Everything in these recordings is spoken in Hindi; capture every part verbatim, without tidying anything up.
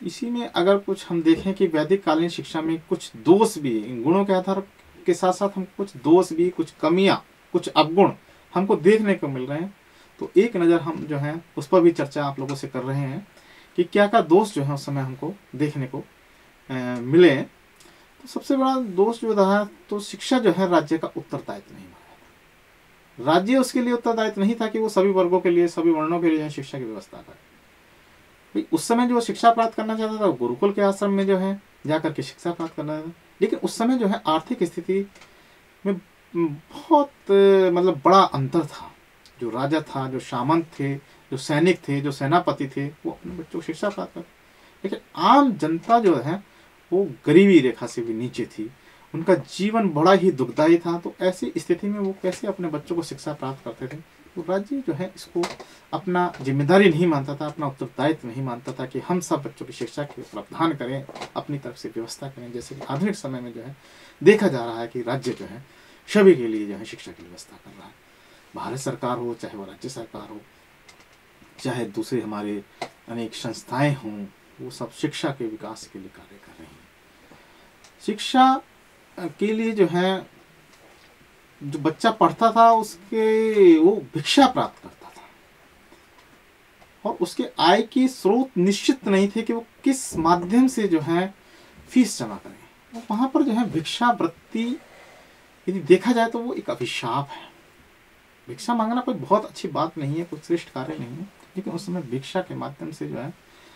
इसी में अगर कुछ हम देखें कि वैदिक कालीन शिक्षा में कुछ दोष भी, इन गुणों के आधार के साथ साथ हम कुछ दोष भी, कुछ कमियां, कुछ अवगुण हमको देखने को मिल रहे हैं। तो एक नज़र हम जो है उस पर भी चर्चा आप लोगों से कर रहे हैं कि क्या क्या दोष जो है उस समय हमको देखने को आ, मिले। तो सबसे बड़ा दोष जो रहा, तो शिक्षा जो है राज्य का उत्तरदायित्व नहीं माना। राज्य उसके लिए उत्तरदायित्व नहीं था कि वो सभी वर्गों के लिए, सभी वर्णों के लिए शिक्षा की व्यवस्था करे। भाई उस समय जो शिक्षा प्राप्त करना चाहता था वो गुरुकुल के आश्रम में जो है जाकर के शिक्षा प्राप्त करना था। लेकिन उस समय जो है आर्थिक स्थिति में बहुत मतलब बड़ा अंतर था। जो राजा था, जो सामंत थे, जो सैनिक थे, जो सेनापति थे, वो अपने बच्चों को शिक्षा प्राप्त करते। लेकिन आम जनता जो है वो गरीबी रेखा से भी नीचे थी, उनका जीवन बड़ा ही दुखदायी था। तो ऐसी स्थिति में वो कैसे अपने बच्चों को शिक्षा प्राप्त करते थे? तो राज्य जो है इसको अपना जिम्मेदारी नहीं मानता था, अपना उत्तरदायित्व नहीं मानता था कि हम सब बच्चों की शिक्षा के प्रावधान करें, अपनी तरफ से व्यवस्था करें। जैसे कि आधुनिक समय में जो है देखा जा रहा है कि राज्य जो है सभी के लिए जो है शिक्षा की व्यवस्था कर रहा है। भारत सरकार हो, चाहे वो राज्य सरकार हो, चाहे दूसरे हमारे अनेक संस्थाएं हों, वो सब शिक्षा के विकास के लिए कार्य कर रही हैं। शिक्षा के लिए जो है जो बच्चा पढ़ता था उसके वो भिक्षा प्राप्त करता था, और उसके आय की स्रोत निश्चित नहीं थे कि वो किस माध्यम से जो है फीस जमा करें। वहां पर जो है भिक्षा वृत्ति यदि देखा जाए तो वो एक अभिशाप है। भिक्षा मांगना कोई बहुत अच्छी बात नहीं है, कोई श्रेष्ठ कार्य नहीं है, लेकिन उस समय भिक्षा के माध्यम से जो है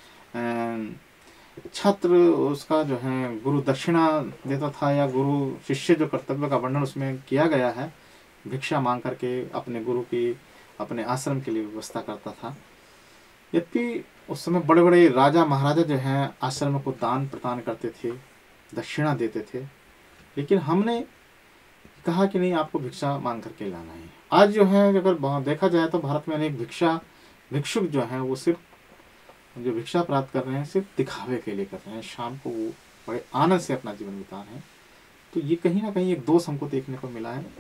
छात्र उसका जो है गुरु दक्षिणा देता था, या गुरु शिष्य जो कर्तव्य का वर्णन उसमें किया गया है, भिक्षा मांग करके अपने गुरु की, अपने आश्रम के लिए व्यवस्था करता था। यद्यपि उस समय बड़े बड़े राजा महाराजा जो हैं आश्रम को दान प्रदान करते थे, दक्षिणा देते थे, लेकिन हमने कहा कि नहीं, आपको भिक्षा मांग करके लाना है। आज जो है अगर देखा जाए तो भारत में अनेक भिक्षा भिक्षुक जो हैं वो सिर्फ जो भिक्षा प्राप्त कर रहे हैं सिर्फ दिखावे के लिए कर रहे हैं, शाम को वो बड़े आनंद से अपना जीवन बिता रहे हैं। तो ये कहीं ना कहीं एक दोष हमको देखने को मिला है।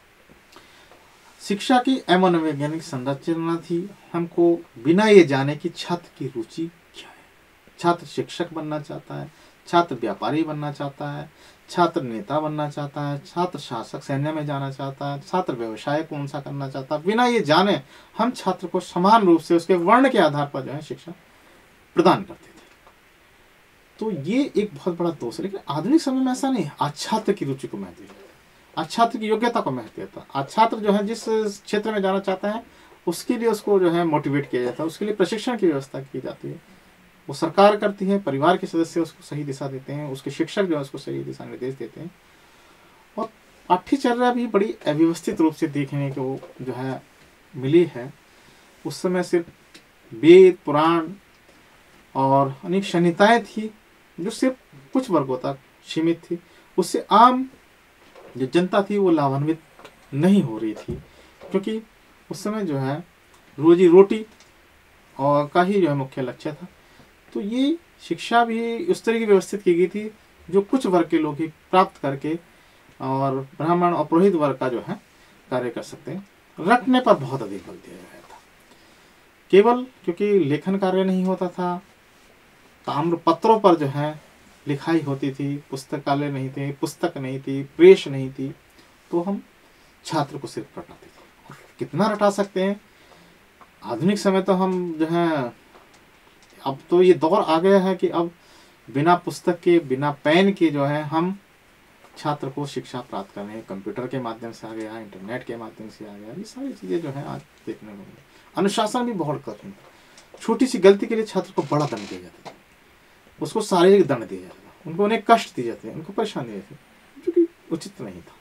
शिक्षा की अमनोवैज्ञानिक संरचना थी, हमको बिना ये जाने कि छात्र की रुचि क्या है। छात्र शिक्षक बनना चाहता है, छात्र व्यापारी बनना चाहता है, छात्र नेता बनना चाहता है, छात्र शासक सैन्य में जाना चाहता है, छात्र व्यवसाय कौन सा करना चाहता है। बिना ये जाने हम छात्र को समान रूप से उसके वर्ण के आधार पर जो है शिक्षा प्रदान करते थे। तो ये एक बहुत बड़ा दोष है। लेकिन आधुनिक समय में ऐसा नहीं है। आज छात्र की रुचि को महत्व देता है, आज छात्र की योग्यता को महत्व देता है। आज छात्र जो है जिस क्षेत्र में जाना चाहता है उसके लिए उसको जो है मोटिवेट किया जाता है, उसके लिए प्रशिक्षण की व्यवस्था की जाती है। वो सरकार करती है, परिवार के सदस्य उसको सही दिशा देते हैं, उसके शिक्षक जो है उसको सही दिशा निर्देश देते हैं। और पाठ्यचर्या भी बड़ी अव्यवस्थित रूप से देखने को जो है मिली है। उस समय सिर्फ वेद पुराण और अनेक संहिताएं थी जो सिर्फ कुछ वर्गों तक सीमित थी। उससे आम जो जनता थी वो लाभान्वित नहीं हो रही थी, क्योंकि उस समय जो है रोजी रोटी और का ही जो है मुख्य लक्ष्य था। तो ये शिक्षा भी उस तरह की व्यवस्थित की गई थी जो कुछ वर्ग के लोग ही प्राप्त करके और ब्राह्मण और पुरोहित वर्ग का जो है कार्य कर सकते हैं। रटने पर बहुत अधिक बल दिया गया था, केवल क्योंकि लेखन कार्य नहीं होता था, ताम्र पत्रों पर जो है लिखाई होती थी, पुस्तकालय नहीं थे, पुस्तक नहीं थी, प्रेस नहीं थी, तो हम छात्र को सिर्फ रटाते थे। और कितना रटा सकते हैं? आधुनिक समय तो हम जो है अब तो ये दौर आ गया है कि अब बिना पुस्तक के, बिना पेन के जो है हम छात्र को शिक्षा प्राप्त कर रहे हैं। कंप्यूटर के माध्यम से आ गया, इंटरनेट के माध्यम से आ गया, ये सारी चीज़ें जो है आज देखने को मिली। अनुशासन भी बहुत कठिन था। छोटी सी गलती के लिए छात्र को बड़ा दंड दिया जाता था, उसको शारीरिक दंड दिया जाता था, उनको अनेक कष्ट दिए जाते हैं, उनको परेशानी दिए जाती, जो कि उचित नहीं था।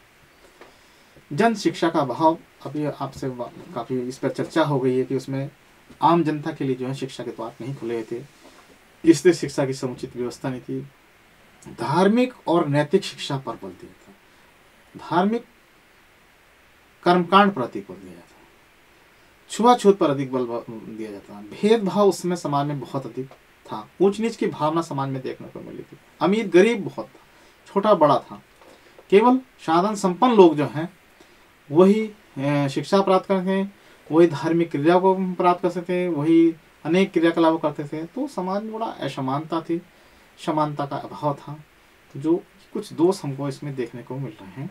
जन शिक्षा का अभाव, अभी आपसे काफ़ी इस पर चर्चा हो गई है कि उसमें आम जनता के लिए जो है शिक्षा के द्वार नहीं खुले थे, इसलिए शिक्षा की समुचित व्यवस्था नहीं थी। धार्मिक और नैतिक शिक्षा पर बल दिया था, धार्मिक कर्मकांड पर अधिक बल दिया जाता, छुआछूत पर अधिक बल दिया जाता, भेदभाव उसमें समाज में बहुत अधिक था, ऊंच नीच की भावना समाज में देखने को मिली थी, अमीर गरीब बहुत था, छोटा बड़ा था। केवल साधन संपन्न लोग जो हैं वही शिक्षा प्राप्त करते हैं, वही धार्मिक क्रिया को प्राप्त कर सकते हैं, वही अनेक क्रियाकलाप करते थे, तो समाज में बड़ा असमानता थी, समानता का अभाव था। तो जो कुछ दोष हमको इसमें देखने को मिल रहे हैं।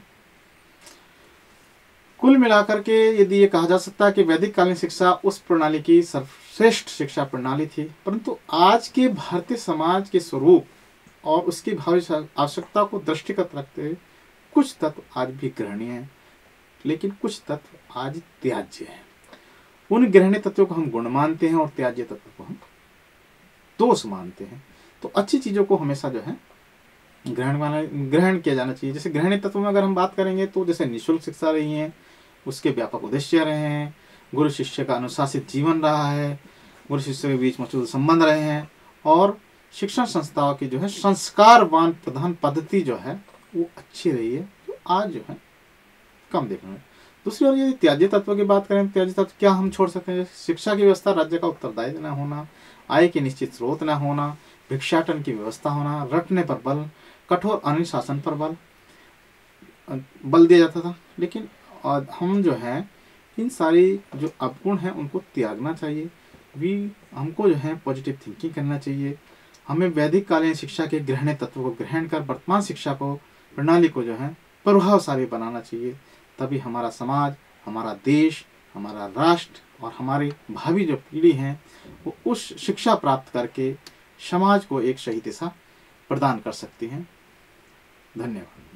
कुल मिलाकर के यदि ये कहा जा सकता है कि वैदिक कालीन शिक्षा उस प्रणाली की सर्वश्रेष्ठ शिक्षा प्रणाली थी, परंतु आज के भारतीय समाज के स्वरूप और उसकी भावी आवश्यकता को दृष्टिगत रखते हुए कुछ तत्व आज भी ग्रहणीय हैं, लेकिन कुछ तत्व आज त्याज्य हैं। उन ग्रहणीय तत्वों को हम गुण मानते हैं और त्याज्य तत्वों को हम दोष मानते हैं। तो अच्छी चीजों को हमेशा जो है ग्रहण माना ग्रहण किया जाना चाहिए। जैसे ग्रहणीय तत्वों में अगर हम बात करेंगे तो जैसे निःशुल्क शिक्षा रही है, उसके व्यापक उद्देश्य रहे हैं, गुरु शिष्य का अनुशासित जीवन रहा है, गुरु शिष्य के बीच मजबूत संबंध रहे हैं, और शिक्षण संस्थाओं की जो है संस्कारवान प्रधान पद्धति जो है वो अच्छी रही है, जो आज जो है कम देखने में। दूसरी ओर यदि त्याज्य तत्व की बात करें, त्याज्य तत्व क्या हम छोड़ सकते हैं? शिक्षा की व्यवस्था राज्य का उत्तरदायी न होना, आय के निश्चित स्रोत न होना, भिक्षाटन की व्यवस्था होना, रटने पर बल, कठोर अनुशासन पर बल बल दिया जाता था। लेकिन हम जो है इन सारी जो अवगुण हैं उनको त्यागना चाहिए। भी हमको जो है पॉजिटिव थिंकिंग करना चाहिए। हमें वैदिक कालीन शिक्षा के ग्रहणीय तत्व को ग्रहण कर वर्तमान शिक्षा को प्रणाली को जो है प्रभावशाली बनाना चाहिए। तभी हमारा समाज, हमारा देश, हमारा राष्ट्र और हमारी भावी जो पीढ़ी है वो उस शिक्षा प्राप्त करके समाज को एक सही दिशा प्रदान कर सकती हैं। धन्यवाद।